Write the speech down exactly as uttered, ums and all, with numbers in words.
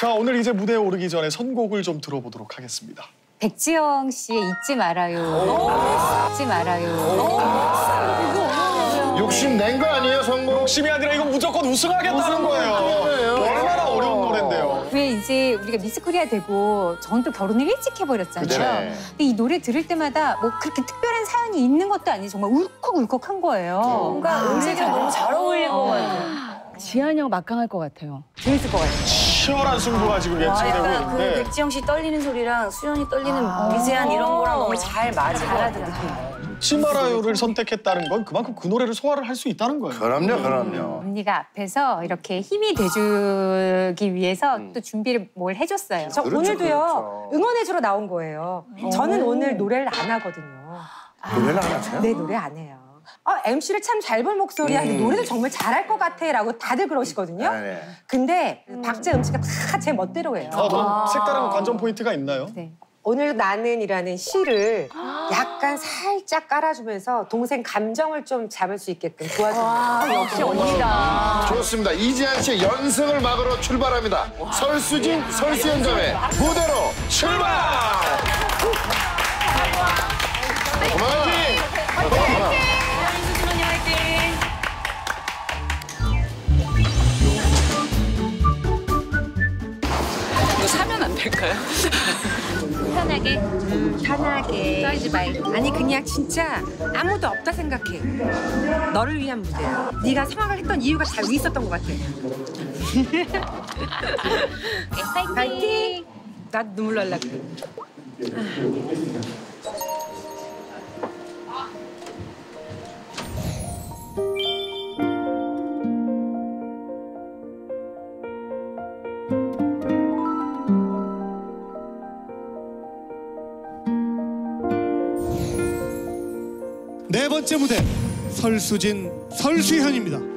자, 오늘 이제 무대에 오르기 전에 선곡을 좀 들어보도록 하겠습니다. 백지영 씨의 잊지 말아요. 잊지 말아요. 욕심 낸 거 아니에요, 선곡? 욕심이 아니라 이건 무조건 우승하겠다는 거예요. 얼마나 어려운 노래인데요. 왜 이제 우리가 미스 코리아 되고 전 또 결혼을 일찍 해버렸잖아요. 그쵸. 근데 이 노래 들을 때마다 뭐 그렇게 특별한 사연이 있는 것도 아니고 정말 울컥울컥한 거예요. 뭔가 음색이랑 너무 잘 어울릴 것 같아요. 지한이 형 막강할 것 같아요. 재밌을 것 같아요. 치열한 승부가 지금 아, 예측되고 약간 그 있는데 백지영 씨 떨리는 소리랑 수연이 떨리는 미세한 이런 거랑 너무 잘 맞을 것 같아요. 잊지 말아요를 선택했다는 건 그만큼 그 노래를 소화를 할 수 있다는 거예요. 그럼요, 그럼요. 언니가 앞에서 이렇게 힘이 돼주기 위해서 또 준비를 뭘 해줬어요. 저 그렇죠, 오늘도요 그렇죠. 응원해주러 나온 거예요. 저는 오늘 노래를 안 하거든요. 노래를 안 하세요? 네, 노래 안 해요. 아, 엠씨를 참 잘 볼 목소리야. 근데 노래도 정말 잘할 것 같아. 라고 다들 그러시거든요. 네네. 근데 박재음 씨가 다 제 멋대로 해요. 아, 더 색다른 관전 포인트가 있나요? 네. 오늘 나는이라는 시를 약간 살짝 깔아주면서 동생 감정을 좀 잡을 수 있게끔 도와줍니다. 역시 언니다. 좋습니다. 이지한 씨의 연승을 막으러 출발합니다. 설수진, 설수연자매 무대로 출발! 화이팅! 이거 사면 안 될까요? 편하게. 편하게. 떨지 말고. 아니 그냥 진짜 아무도 없다 생각해. 너를 위한 무대야. 네가 상황을 했던 이유가 다 여기 있었던 것 같아. 파이팅! 파이팅! 나 눈물 날라 그래. 네 번째 무대 설수진, 설수현입니다.